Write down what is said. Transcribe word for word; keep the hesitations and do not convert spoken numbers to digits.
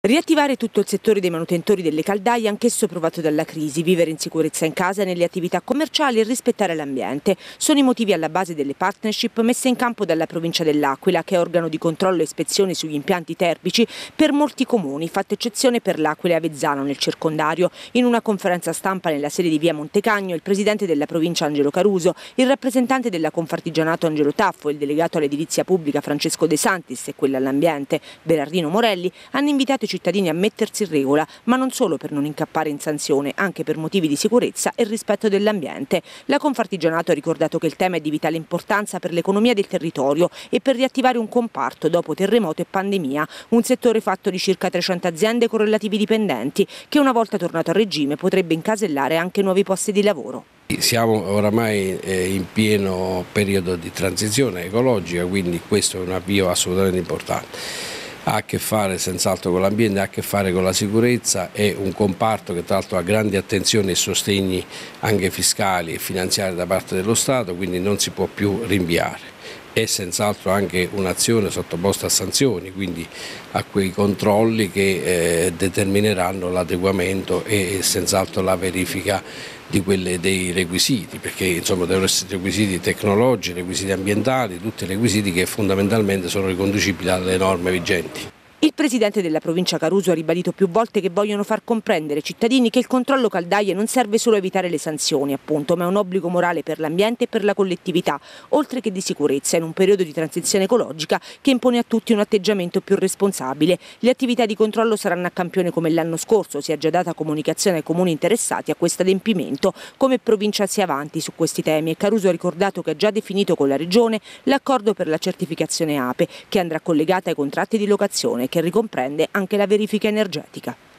Riattivare tutto il settore dei manutentori delle caldaie, anch'esso provato dalla crisi, vivere in sicurezza in casa e nelle attività commerciali e rispettare l'ambiente. Sono i motivi alla base delle partnership messe in campo dalla provincia dell'Aquila, che è organo di controllo e ispezione sugli impianti termici per molti comuni, fatta eccezione per l'Aquila e Avezzano nel circondario. In una conferenza stampa nella sede di via Montecagno, il presidente della provincia Angelo Caruso, il rappresentante della Confartigianato Angelo Taffo, il delegato all'edilizia pubblica Francesco De Santis e quella all'ambiente Berardino Morelli hanno invitato i cittadini a mettersi in regola, ma non solo per non incappare in sanzione, anche per motivi di sicurezza e rispetto dell'ambiente. La Confartigianato ha ricordato che il tema è di vitale importanza per l'economia del territorio e per riattivare un comparto dopo terremoto e pandemia, un settore fatto di circa trecento aziende con relativi dipendenti, che una volta tornato a regime potrebbe incasellare anche nuovi posti di lavoro. Siamo oramai in pieno periodo di transizione ecologica, quindi questo è un avvio assolutamente importante. Ha a che fare senz'altro con l'ambiente, ha a che fare con la sicurezza, è un comparto che tra l'altro ha grandi attenzioni e sostegni anche fiscali e finanziari da parte dello Stato, quindi non si può più rinviare. È senz'altro anche un'azione sottoposta a sanzioni, quindi a quei controlli che eh, determineranno l'adeguamento e senz'altro la verifica di quelle dei requisiti, perché insomma devono essere requisiti tecnologici, requisiti ambientali, tutti requisiti che fondamentalmente sono riconducibili alle norme vigenti. Il presidente della provincia Caruso ha ribadito più volte che vogliono far comprendere ai cittadini che il controllo caldaie non serve solo a evitare le sanzioni, appunto, ma è un obbligo morale per l'ambiente e per la collettività, oltre che di sicurezza in un periodo di transizione ecologica che impone a tutti un atteggiamento più responsabile. Le attività di controllo saranno a campione come l'anno scorso, si è già data comunicazione ai comuni interessati a questo adempimento, come provincia sia avanti su questi temi, e Caruso ha ricordato che ha già definito con la regione l'accordo per la certificazione A P E, che andrà collegata ai contratti di locazione, che ricomprende anche la verifica energetica.